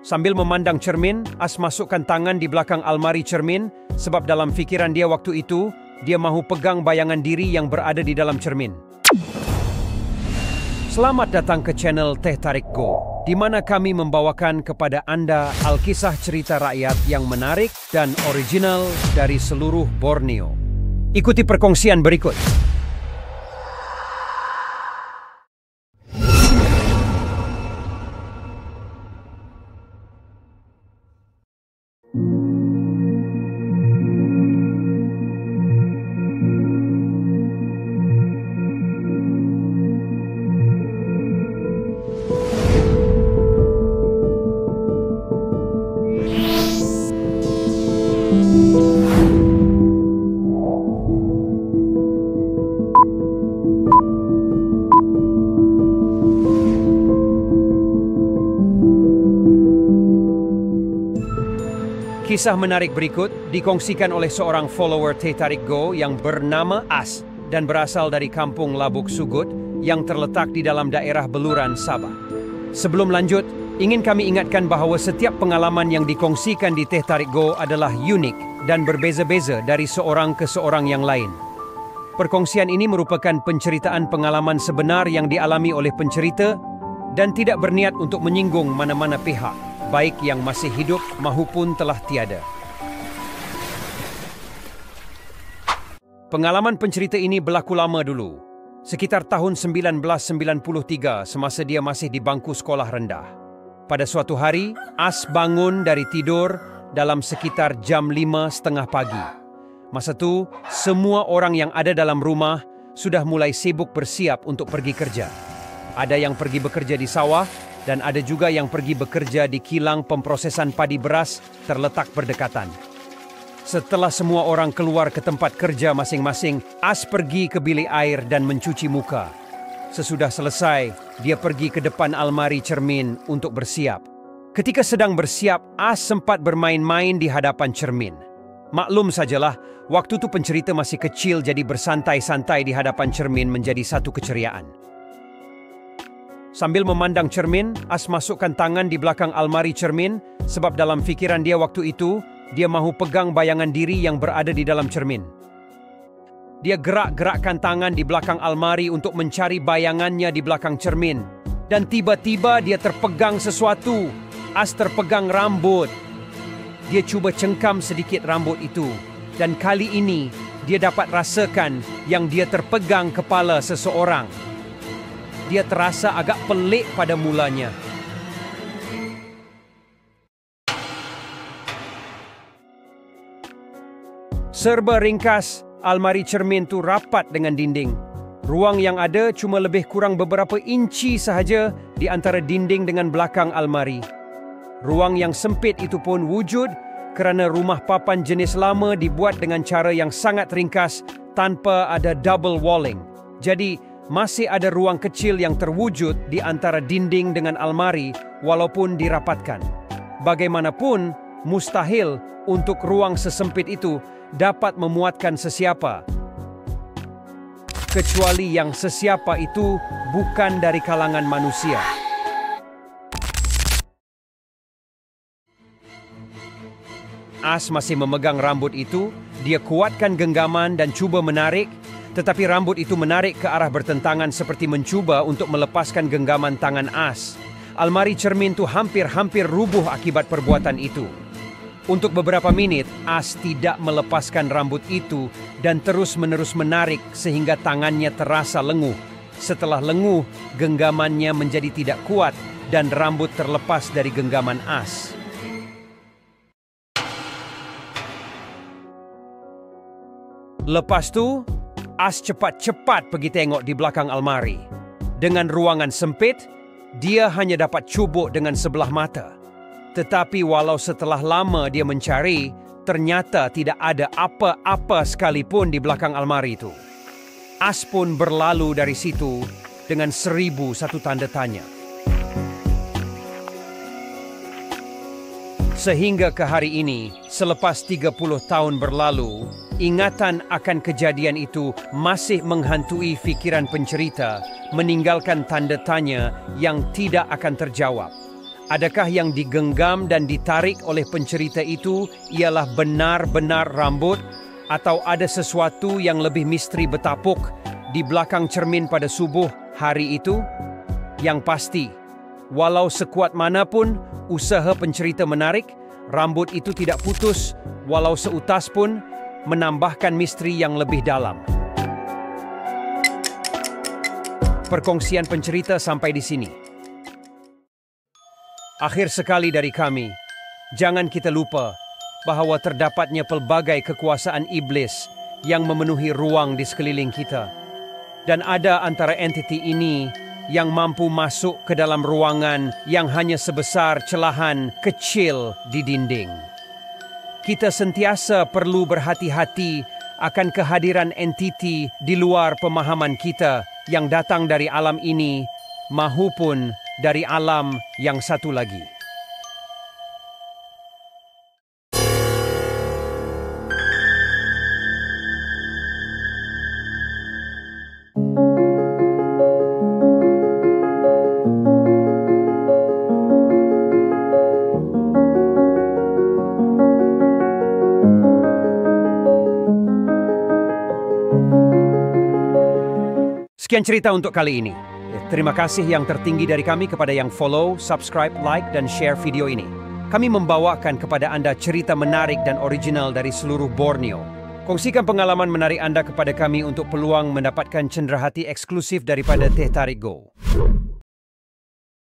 Sambil memandang cermin, As masukkan tangan di belakang almari cermin sebab dalam fikiran dia waktu itu, dia mahu pegang bayangan diri yang berada di dalam cermin. Selamat datang ke channel Teh Tarik Go, di mana kami membawakan kepada Anda alkisah cerita rakyat yang menarik dan original dari seluruh Borneo. Ikuti perkongsian berikut. Kisah menarik berikut dikongsikan oleh seorang follower Teh Tarik Go yang bernama As dan berasal dari kampung Labuk Sugut yang terletak di dalam daerah Beluran, Sabah. Sebelum lanjut, ingin kami ingatkan bahawa setiap pengalaman yang dikongsikan di Teh Tarik Go adalah unik dan berbeza-beza dari seorang ke seorang yang lain. Perkongsian ini merupakan penceritaan pengalaman sebenar yang dialami oleh pencerita dan tidak berniat untuk menyinggung mana-mana pihak, baik yang masih hidup maupun telah tiada. Pengalaman pencerita ini berlaku lama dulu, sekitar tahun 1993 semasa dia masih di bangku sekolah rendah. Pada suatu hari, As bangun dari tidur dalam sekitar jam 5:30 pagi. Masa itu, semua orang yang ada dalam rumah sudah mulai sibuk bersiap untuk pergi kerja. Ada yang pergi bekerja di sawah, dan ada juga yang pergi bekerja di kilang pemprosesan padi beras terletak berdekatan. Setelah semua orang keluar ke tempat kerja masing-masing, As pergi ke bilik air dan mencuci muka. Sesudah selesai, dia pergi ke depan almari cermin untuk bersiap. Ketika sedang bersiap, As sempat bermain-main di hadapan cermin. Maklum sajalah, waktu itu pencerita masih kecil jadi bersantai-santai di hadapan cermin menjadi satu keceriaan. Sambil memandang cermin, As masukkan tangan di belakang almari cermin sebab dalam fikiran dia waktu itu, dia mahu pegang bayangan diri yang berada di dalam cermin. Dia gerak-gerakkan tangan di belakang almari untuk mencari bayangannya di belakang cermin. Dan tiba-tiba dia terpegang sesuatu. As terpegang rambut. Dia cuba cengkam sedikit rambut itu. Dan kali ini, dia dapat rasakan yang dia terpegang kepala seseorang. Dia terasa agak pelik pada mulanya. Serba ringkas, almari cermin itu rapat dengan dinding. Ruang yang ada cuma lebih kurang beberapa inci sahaja di antara dinding dengan belakang almari. Ruang yang sempit itu pun wujud kerana rumah papan jenis lama dibuat dengan cara yang sangat ringkas tanpa ada double walling. Jadi, masih ada ruang kecil yang terwujud di antara dinding dengan almari walaupun dirapatkan. Bagaimanapun, mustahil untuk ruang sesempit itu dapat memuatkan sesiapa. Kecuali yang sesiapa itu bukan dari kalangan manusia. As masih memegang rambut itu, dia kuatkan genggaman dan cuba menarik, tetapi rambut itu menarik ke arah bertentangan seperti mencuba untuk melepaskan genggaman tangan As. Almari cermin itu hampir-hampir rubuh akibat perbuatan itu. Untuk beberapa minit, As tidak melepaskan rambut itu dan terus-menerus menarik sehingga tangannya terasa lenguh. Setelah lenguh, genggamannya menjadi tidak kuat dan rambut terlepas dari genggaman As. Lepas tu, As cepat-cepat pergi tengok di belakang almari. Dengan ruangan sempit, dia hanya dapat cubuk dengan sebelah mata. Tetapi walau setelah lama dia mencari, ternyata tidak ada apa-apa sekalipun di belakang almari itu. As pun berlalu dari situ dengan 1001 tanda tanya. Sehingga ke hari ini, selepas 30 tahun berlalu, ingatan akan kejadian itu masih menghantui fikiran pencerita, meninggalkan tanda tanya yang tidak akan terjawab. Adakah yang digenggam dan ditarik oleh pencerita itu ialah benar-benar rambut atau ada sesuatu yang lebih misteri bertapuk di belakang cermin pada subuh hari itu? Yang pasti, walau sekuat manapun usaha pencerita menarik, rambut itu tidak putus, walau seutas pun menambahkan misteri yang lebih dalam. Perkongsian pencerita sampai di sini. Akhir sekali dari kami, jangan kita lupa bahawa terdapatnya pelbagai kekuasaan iblis yang memenuhi ruang di sekeliling kita. Dan ada antara entiti ini yang mampu masuk ke dalam ruangan yang hanya sebesar celahan kecil di dinding. Kita sentiasa perlu berhati-hati akan kehadiran entiti di luar pemahaman kita yang datang dari alam ini mahupun dari alam yang satu lagi. Sekian cerita untuk kali ini. Terima kasih yang tertinggi dari kami kepada yang follow, subscribe, like, dan share video ini. Kami membawakan kepada anda cerita menarik dan original dari seluruh Borneo. Kongsikan pengalaman menarik anda kepada kami untuk peluang mendapatkan cenderahati eksklusif daripada Teh Tarik Go.